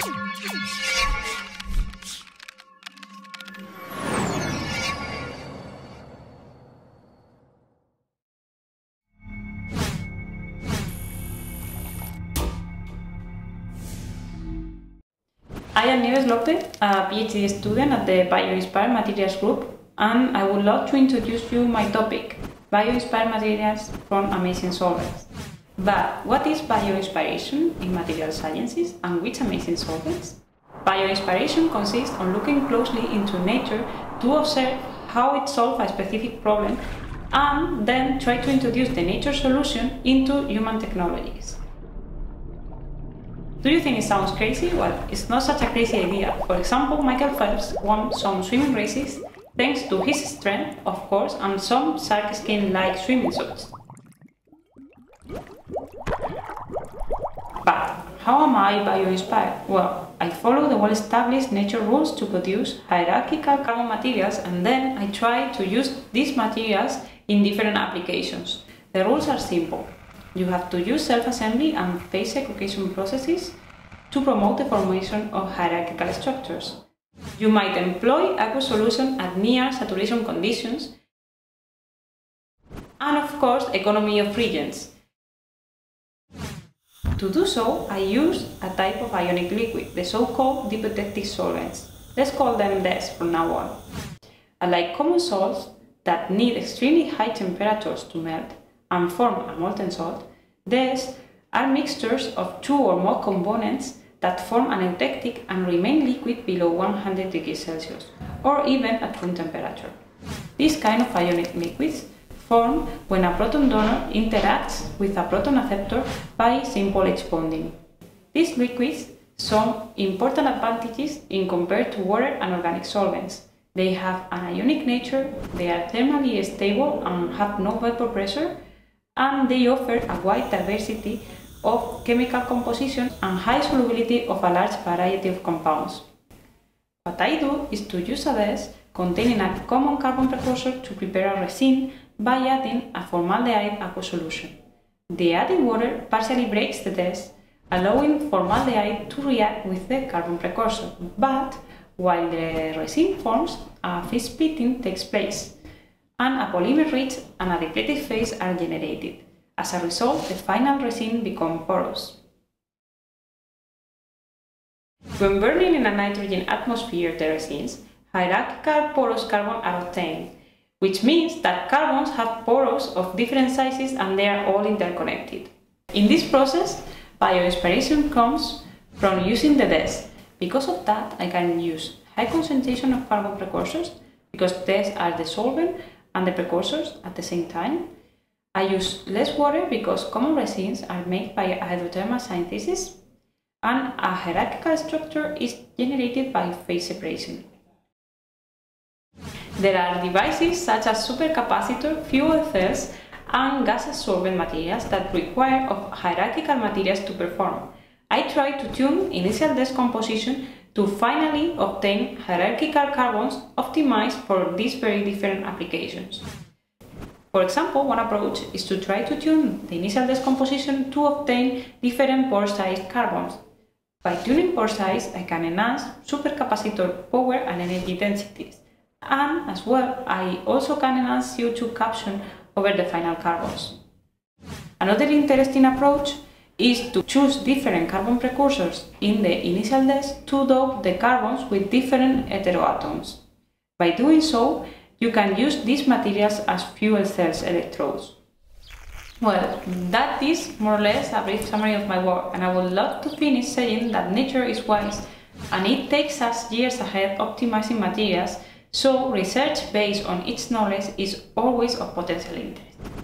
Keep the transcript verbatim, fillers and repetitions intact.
I am Nieves López, a PhD student at the Bioinspired Materials group, and I would love to introduce you my topic, Bioinspired Materials from Amazing Solvents. But what is bioinspiration in material sciences and which amazing solvents? Bioinspiration consists on looking closely into nature to observe how it solves a specific problem and then try to introduce the nature solution into human technologies. Do you think it sounds crazy? Well, it's not such a crazy idea. For example, Michael Phelps won some swimming races thanks to his strength, of course, and some shark skin-like swimming suits. But how am I bioinspired? Well, I follow the well-established nature rules to produce hierarchical carbon materials, and then I try to use these materials in different applications. The rules are simple. You have to use self-assembly and phase segregation processes to promote the formation of hierarchical structures. You might employ aqueous solution at near saturation conditions, and of course, economy of reagents. To do so, I use a type of ionic liquid, the so-called didactic solvents. Let's call them D E S from now on. Unlike common salts that need extremely high temperatures to melt and form a molten salt, D E S are mixtures of two or more components that form an eutectic and remain liquid below one hundred degrees Celsius, or even at room temperature. This kind of ionic liquids form when a proton donor interacts with a proton acceptor by simple H bonding. These liquids show important advantages in compared to water and organic solvents. They have an ionic nature, they are thermally stable and have no vapor pressure, and they offer a wide diversity of chemical composition and high solubility of a large variety of compounds. What I do is to use a D E S containing a common carbon precursor to prepare a resin by adding a formaldehyde aqueous solution. The added water partially breaks the D E S, allowing formaldehyde to react with the carbon precursor, but while the resin forms, a phase splitting takes place, and a polymer-rich and a depleted phase are generated. As a result, the final resin becomes porous. When burning in a nitrogen atmosphere the resins, hierarchical porous carbon are obtained, which means that carbons have pores of different sizes and they are all interconnected. In this process, bioinspiration comes from using the D E S. Because of that, I can use high concentration of carbon precursors, because D E S are the solvent and the precursors at the same time. I use less water because common resins are made by hydrothermal synthesis, and a hierarchical structure is generated by phase separation. There are devices such as supercapacitor, fuel cells, and gaseous solvent materials that require of hierarchical materials to perform. I try to tune initial D E S composition to finally obtain hierarchical carbons optimized for these very different applications. For example, one approach is to try to tune the initial D E S composition to obtain different pore size carbons. By tuning pore size, I can enhance supercapacitor power and energy densities, and as well, I also can enhance C O two capture over the final carbons. Another interesting approach is to choose different carbon precursors in the initial D E S to dope the carbons with different heteroatoms. By doing so, you can use these materials as fuel cells electrodes. Well, that is more or less a brief summary of my work, and I would love to finish saying that nature is wise and it takes us years ahead optimizing materials, so research based on its knowledge is always of potential interest.